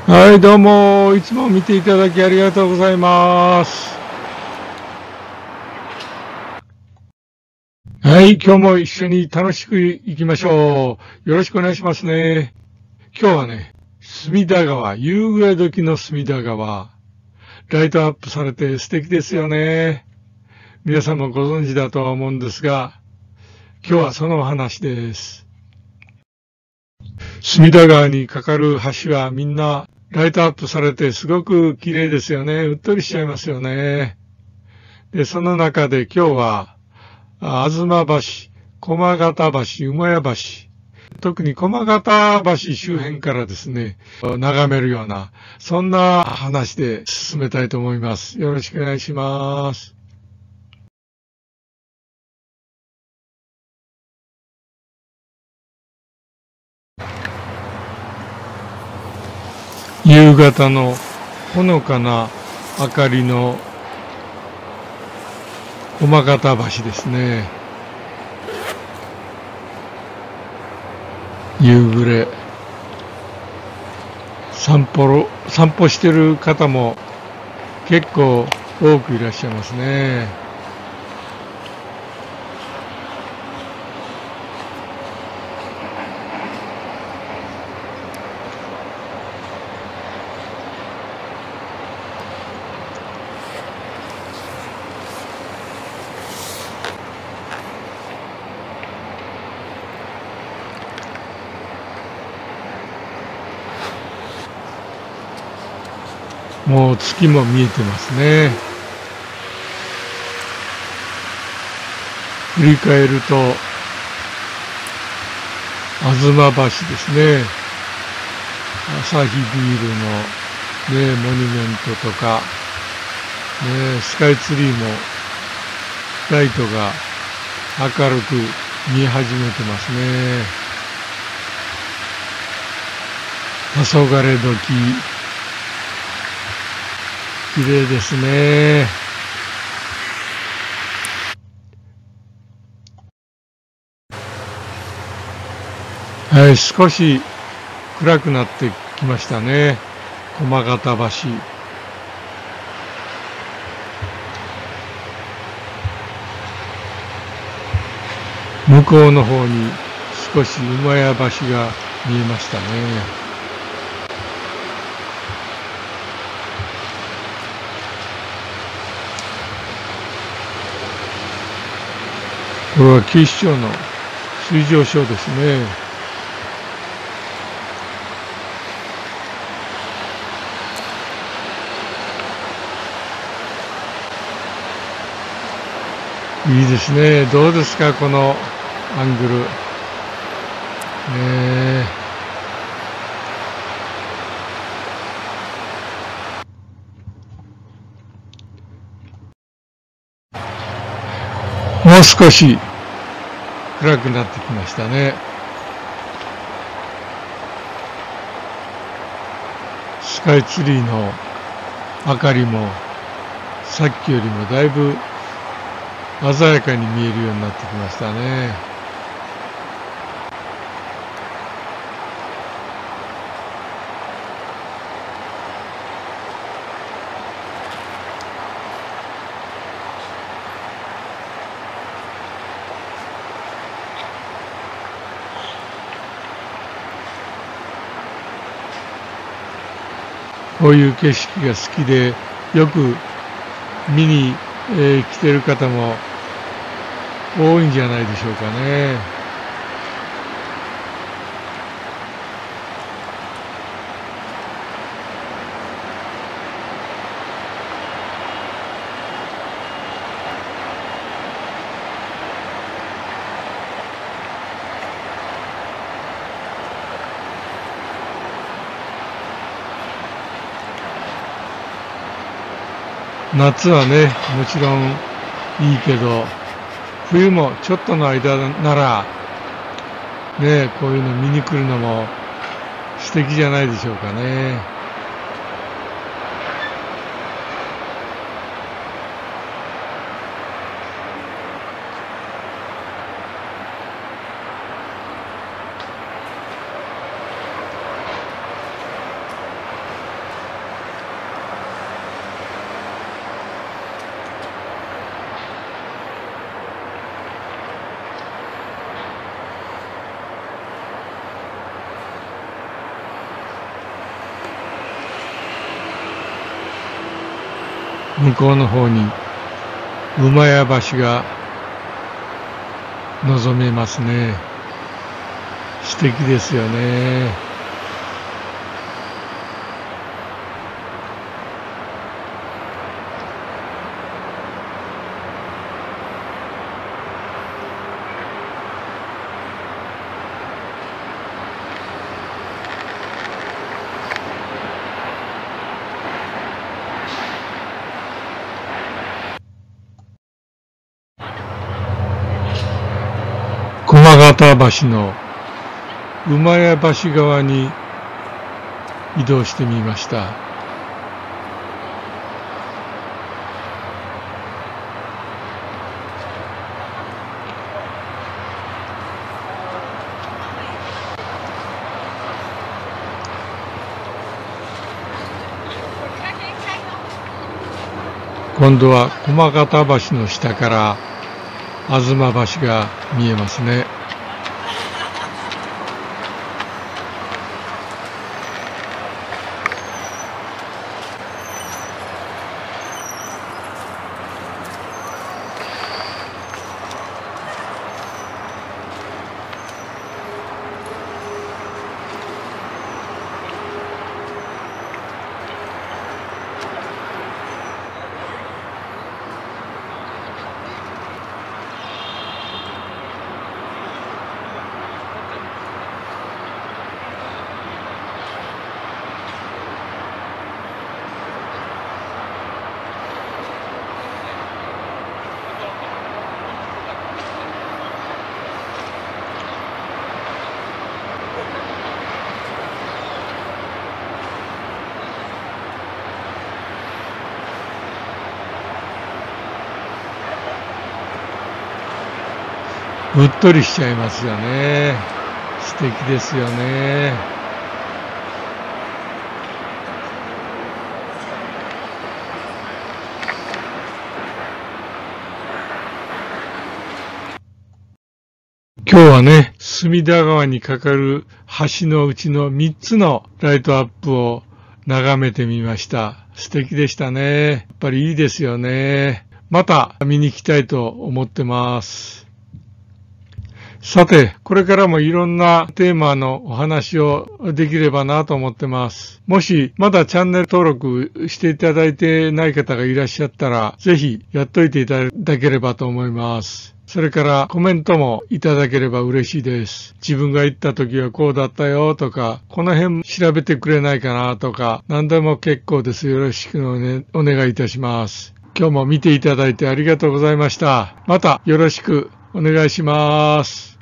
はい、どうも、いつも見ていただきありがとうございます。はい、今日も一緒に楽しく行きましょう。よろしくお願いしますね。今日はね、隅田川、夕暮れ時の隅田川、ライトアップされて素敵ですよね。皆さんもご存知だとは思うんですが、今日はそのお話です。隅田川に架かる橋はみんなライトアップされてすごく綺麗ですよね。うっとりしちゃいますよね。で、その中で今日は、吾妻橋、駒形橋、馬屋橋、特に駒形橋周辺からですね、眺めるような、そんな話で進めたいと思います。よろしくお願いします。夕方のほのかな明かりの駒形橋ですね。夕暮れ。散歩してる方も結構多くいらっしゃいますね。もう月も見えてますね。振り返ると、吾妻橋ですね。アサヒビールの、モニュメントとか、スカイツリーもライトが明るく見え始めてますね。黄昏時、綺麗ですね。はい、少し暗くなってきましたね。駒形橋。向こうの方に少し馬屋橋が見えましたね。これは警視庁の水上ショーですね。いいですね。どうですか、このアングル。もう少し暗くなってきましたね。スカイツリーの明かりもさっきよりもだいぶ鮮やかに見えるようになってきましたね。こういう景色が好きでよく見に、来てる方も多いんじゃないでしょうかね。夏はね、もちろんいいけど、冬もちょっとの間なら、ね、こういうの見に来るのも素敵じゃないでしょうかね。 向こうの方に馬屋橋が望めますね。素敵ですよね。駒形橋の馬屋橋側に移動してみました。今度は駒形橋の下から吾妻橋が見えますね。うっとりしちゃいますよね。素敵ですよね。今日はね、隅田川に架かる橋のうちの3つのライトアップを眺めてみました。素敵でしたね。やっぱりいいですよね。また見に行きたいと思ってます。さて、これからもいろんなテーマのお話をできればなと思ってます。もしまだチャンネル登録していただいてない方がいらっしゃったら、ぜひやっといていただければと思います。それからコメントもいただければ嬉しいです。自分が行った時はこうだったよとか、この辺調べてくれないかなとか、何でも結構です。よろしくお願いいたします。今日も見ていただいてありがとうございました。またよろしくお願いします。